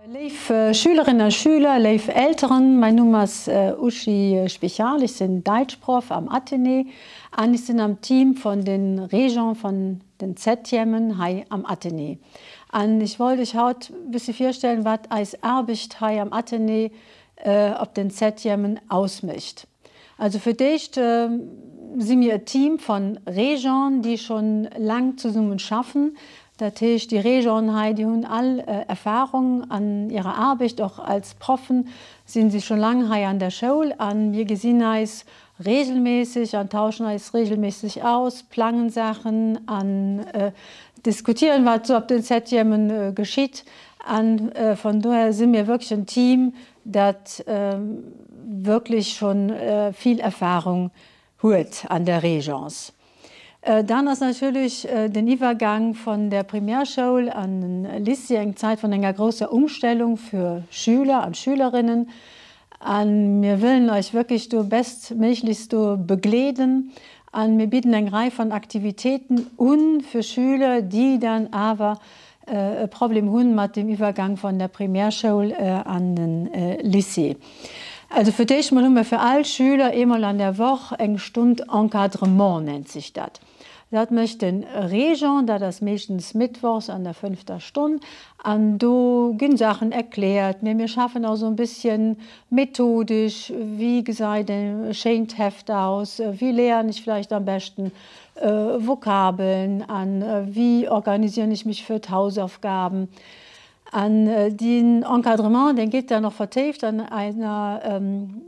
Liebe Schülerinnen und Schüler, liebe Eltern, mein Name ist Uschi Spichal, ich bin Deutschprof am Athenee und ich bin am Team von den Regionen von den ZJEMen hier am Athenee. Und ich wollte euch heute ein bisschen vorstellen, was als Arbeit hier am Athenee auf den ZJEMen ausmacht. Also für dich sind wir ein Team von Regionen, die schon lang zusammen schaffen. Das heißt, die Regionen, die haben alle Erfahrung an ihrer Arbeit, auch als Profen sind sie schon lange hier an der Schule. Und wir sehen uns regelmäßig und tauschen uns regelmäßig aus, planen Sachen, diskutieren, was so auf den ZJEMen geschieht. Und von daher sind wir wirklich ein Team, das wirklich schon viel Erfahrung hat an der Regions. Dann ist natürlich der Übergang von der Primärschule an den Lycée eine Zeit von einer großen Umstellung für Schüler und Schülerinnen. Und wir wollen euch wirklich bestmöglichst begleiten. Und wir bieten eine Reihe von Aktivitäten an für Schüler, die dann aber ein Problem haben mit dem Übergang von der Primärschule an den Lycée. Also für dich haben wir für alle Schüler einmal an der Woche eine Stunde Encadrement, nennt sich das. Das möchte ein Region, da das meistens mittwochs an der 5. Stunde, und da gehen Sachen erklärt. Wir schaffen auch so ein bisschen methodisch, wie gesagt, ein schönes Heft aus, wie lerne ich vielleicht am besten Vokabeln an, wie organisiere ich mich für die Hausaufgaben. An den Encadrement, den geht dann noch vertieft an einer,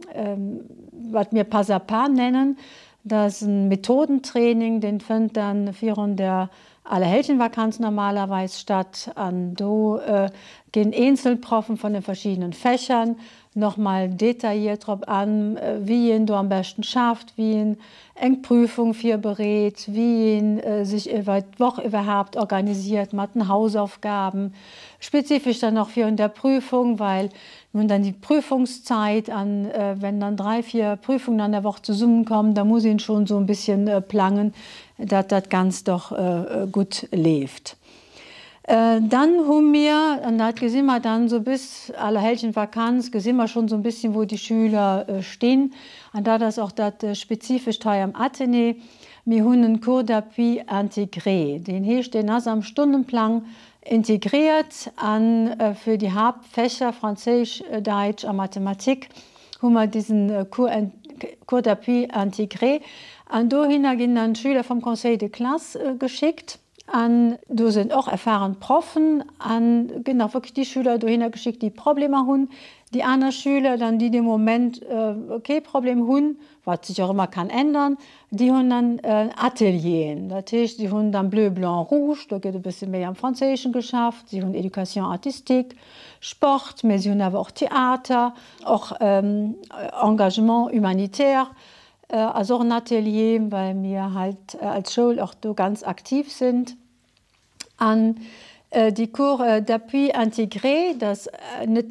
was wir Pas à Pas nennen. Das ist ein Methodentraining, den findet dann während der Allerheiligenvakanz normalerweise statt. Und da gehen Einzelprofen von den verschiedenen Fächern nochmal detailliert darauf an, wie ihn du am besten schafft, wie ihn eine Prüfung für berät, wie ihn sich über die Woche überhaupt organisiert mit den Hausaufgaben. Spezifisch dann noch für der Prüfung, weil nun dann die Prüfungszeit, wenn dann 3, 4 Prüfungen an der Woche zusammenkommen, da muss ich schon so ein bisschen planen, dass das ganz doch gut läuft. Dann haben wir, und das sehen wir dann so bis Allerheiligenvakanz, sehen wir schon so ein bisschen, wo die Schüler stehen. Und da das auch das spezifisch hier am Athenee, wir haben einen Cours d'appui intégré. Den heißt, den hast am Stundenplan integriert für die Hauptfächer Französisch, Deutsch und Mathematik haben wir diesen Cours d'appui intégré. Und dahin gehen dann Schüler vom Conseil de Classe geschickt. Und da sind auch erfahrene Profen, und genau wirklich die Schüler dahin geschickt, die Probleme haben. Die anderen Schüler, dann die im Moment okay Problem haben, was sich auch immer kann ändern, die haben dann Atelier. Das heißt, die haben dann Bleu, Blanc, Rouge, da geht ein bisschen mehr am Französischen geschafft. Sie haben Education artistique, Sport, aber sie haben aber auch Theater, auch Engagement humanitaire. Also auch ein Atelier, weil wir halt als Schule auch da ganz aktiv sind. Und die Cours d'appui intégré, das nicht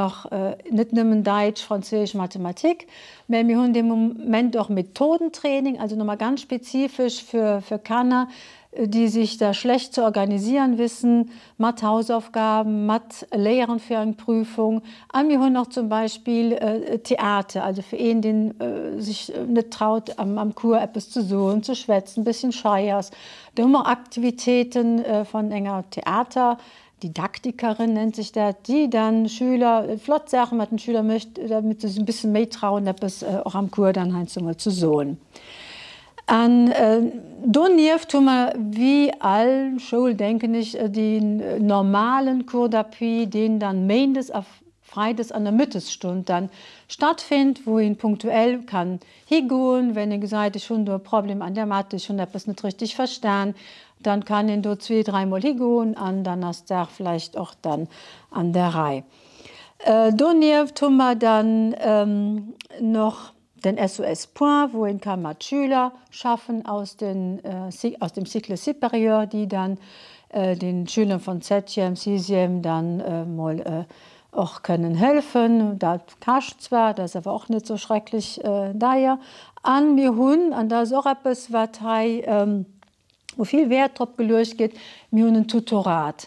nur Deutsch, Französisch, Mathematik, aber wir haben im Moment auch Methodentraining, also nochmal ganz spezifisch für Kinder, die sich da schlecht zu organisieren wissen, mit Hausaufgaben, mit Lehren für eine Prüfung. Und wir haben auch zum Beispiel Theater, also für einen, den sich nicht traut, am Kurs etwas zu suchen, zu schwätzen, ein bisschen scheu ist. Da haben wir Aktivitäten von einer Theaterdidaktikerin, nennt sich das, die dann Schüler, flott Sachen mit den Schülern möchte, damit sie sich ein bisschen mehr trauen, etwas auch am Kurs dann halt so mal zu suchen. Und daneben tun wir, wie alle Schulen, denke ich, den normalen Cours d'appui, den dann montags auf freitags an der Mittagsstunde dann stattfindet, wo ihn punktuell kann hingehen, wenn er gesagt, ich habe ein Problem an der Mathe, ich habe etwas nicht richtig verstanden, dann kann ihn dort 2, 3 Mal hingehen und dann ist er vielleicht auch dann an der Reihe. Daneben tun wir dann noch den SOS Point, wo in mit Schüler schaffen aus dem Cycle supérieur, die dann den Schülern von 7., 6. dann mal auch können helfen. Das kostet zwar, das ist aber auch nicht so schrecklich daher. Und wir haben, und das ist auch etwas, was wo viel Wert drauf gelegt wird, wir haben ein Tutorat.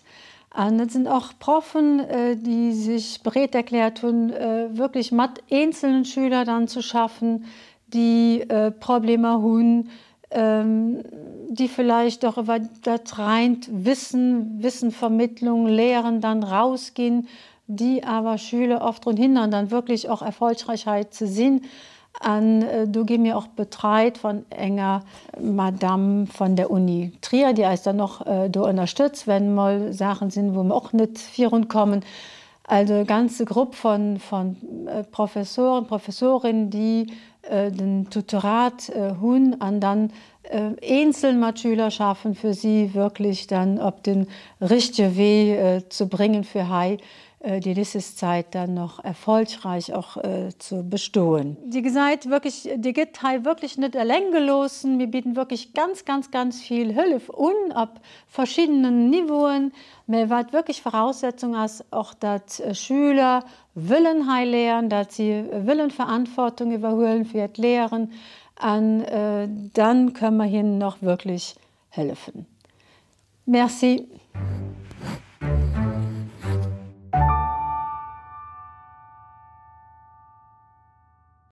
Und es sind auch Profen, die sich bereit erklärt haben, wirklich mit einzelnen Schülern dann zu schaffen, die Probleme haben, die vielleicht doch über das rein Wissenvermittlung, Lehren dann rausgehen, die aber Schüler oft daran hindern, dann wirklich auch Erfolgsreichheit zu sehen. Du gib mir auch Betreit von enger Madame von der Uni Trier, die als dann noch da unterstützt, wenn mal Sachen sind, wo wir auch nicht führen kommen. Also eine ganze Gruppe von Professoren, Professorinnen, die den Tutorat haben und dann einzeln mit Schüler schaffen, für sie wirklich dann auf den richtigen Weg zu bringen für Hai, die Lebenszeit dann noch erfolgreich auch zu bestehen. Die gesagt wirklich, die geht Hai wirklich nicht allein gelassen. Wir bieten wirklich ganz viel Hilfe an, auf verschiedenen Niveauen. Mir war wirklich Voraussetzung ist auch, dass Schüler willen Hai lernen, dass sie willen Verantwortung überholen für das Lehren. Und dann können wir ihnen noch wirklich helfen. Merci.